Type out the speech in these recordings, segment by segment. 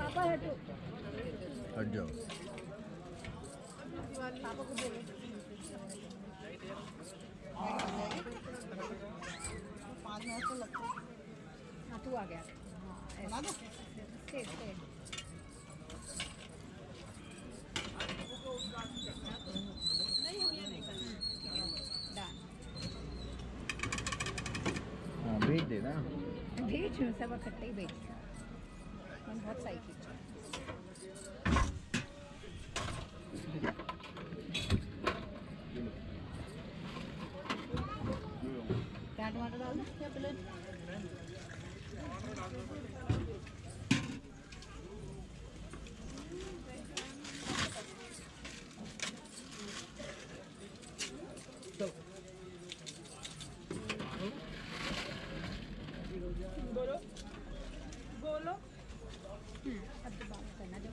हट जाओ। पापा को बोलो 5 मिनट तो लगते हैं। हाँ तू आ गया। बना दो। हाँ भेज देना। भेज सब इकट्ठे ही भेज। मैंने बहुत सही खींचा। क्या टमाटर डालना क्या प्लेन? बोलो बोलो। अब तो बात करना जब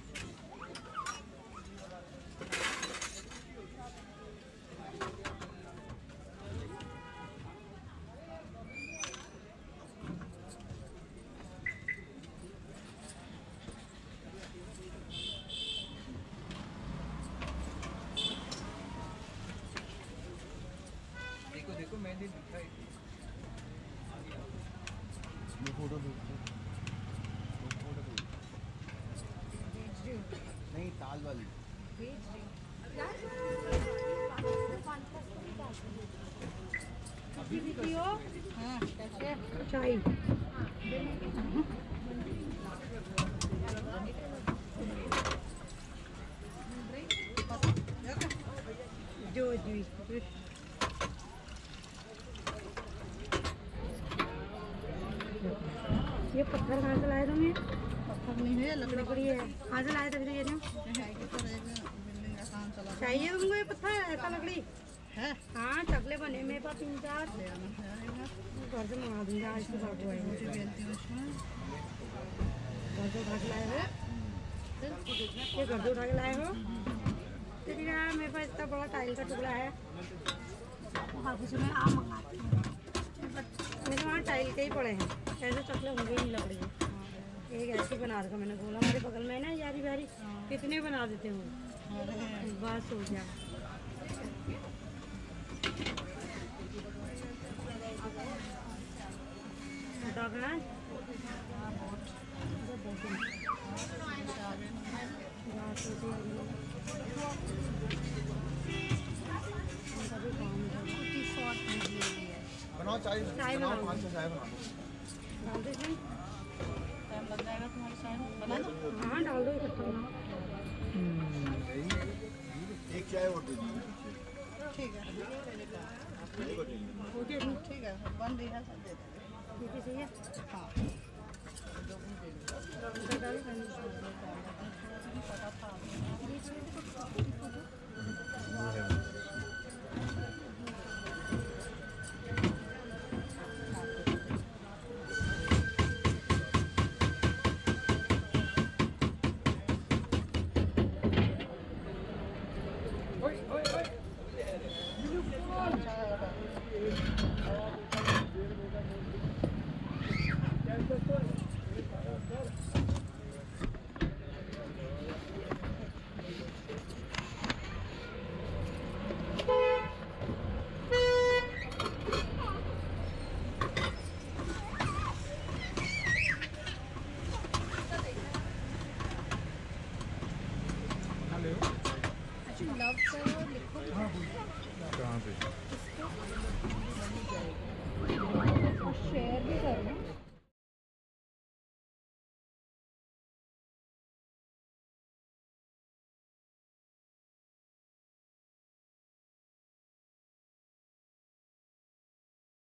देखो देखो मैंने दिखाई ये फोटो भेज दो। नहीं ताल वाली भेज अभी भी पियो। हाँ कैसे चाय जो ये पत्थर कहाँ से लाए तुम? ये पत्थर नहीं है, लकड़ी है। कहाँ से लाए? तभी तो कह रही हूँ चाहिए तुमको ये पत्थर ऐसा लकड़ी है। हाँ चकले बने मेरे पास 3-4 घर से मंगा दूंगा। आज तो बाबू आए घर से उठा के लाए हो। ये घर से उठा के लाए हो। तेरी मेरे पास इतना बड़ा टाइल का टुकड़ा है। बाबू से मैं आम मंगाती हूँ। मेरे वहाँ टाइल के ही पड़े हैं। ऐसे चकले होंगे नहीं लकड़ी में। एक ऐसी बना रखा मैंने बोला हमारे बगल में ना यारी बारी कितने बना देते हो। बस हो गया। बनाओ चाय बनाओ 5 चाय बना दो। डाल दे टाइम लग जाएगा तुम्हारे चाय बना दो। हाँ डाल दो इकट्ठा। एक चाय और दे दीजिए। ठीक है ठीक है बन रही है सब दे देंगे। ठीक है हाँ लव करो लिखो। कहाँ पे? शेयर भी करना।